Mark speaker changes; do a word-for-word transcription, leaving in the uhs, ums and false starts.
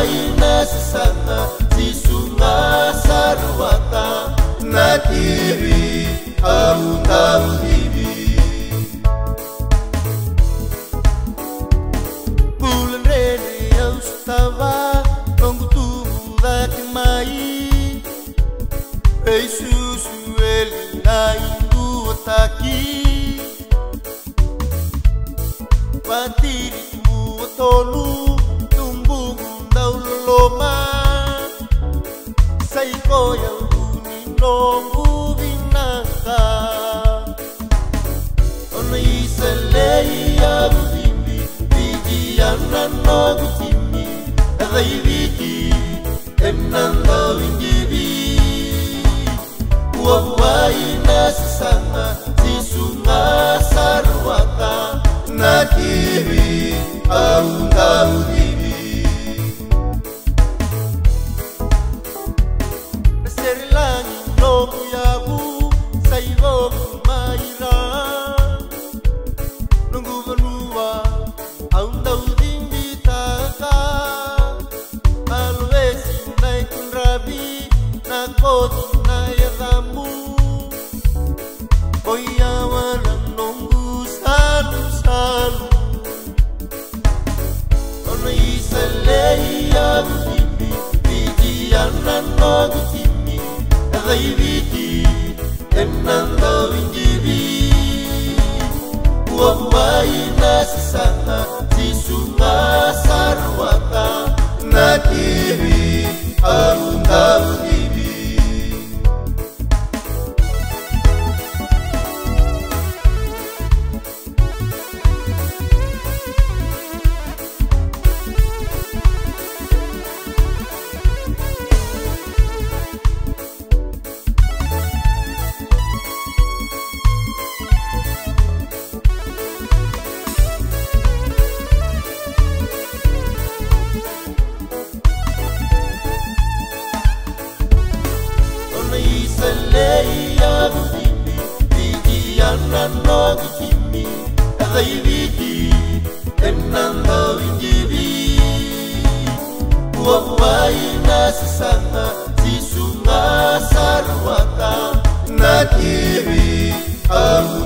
Speaker 1: waina sesana sisunga sarwata nakiri aunga hivi bulan rene austava nongutu dakimai Jesus ele na indu taki patiri tu tolu tumbu dauloma sai koya unino ubinaka ono iselei abimbi vigiana no gutimi daiviki enanda wingibi wawaina sesama sisunga sarwata nakiri aunga hivi serilangi no yabu saivo maira nungu vanua aunga udimbi taka alwesi nai kunrabi na kodu na yadamu oya wana nungu salu salu ono iselei abimbi vigiana no gutimi daiviki enanda wingibi wawaina sesana sisunga sarwata nakiri aunga hivi iselei abimbi vigiana no gutimi daiviki enanda wingibi wawaina sesana sisunga sarwata nakiri aunga